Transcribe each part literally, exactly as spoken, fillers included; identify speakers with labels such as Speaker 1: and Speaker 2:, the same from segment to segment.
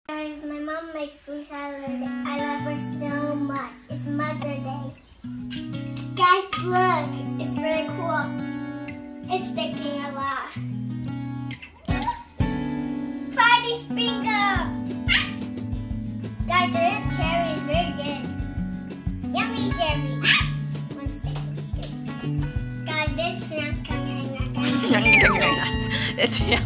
Speaker 1: Guys, my mom makes fruit salad. I love her so much. It's Mother's Day. Guys, look. It's really cool. It's sticking a lot. Party sprinkle! Guys, this cherry is very good. Yummy cherry. One stick. Guys, this shrimp coming
Speaker 2: It's yum.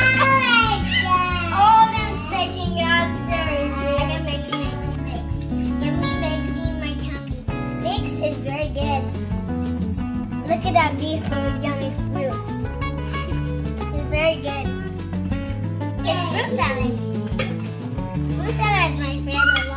Speaker 1: All them sticking out there. I can make mix, mix. Yummy mix in my tummy. Mix is very good. Look at that beef with yummy fruit. It's very good. It's fruit salad. Fruit salad is my favorite one.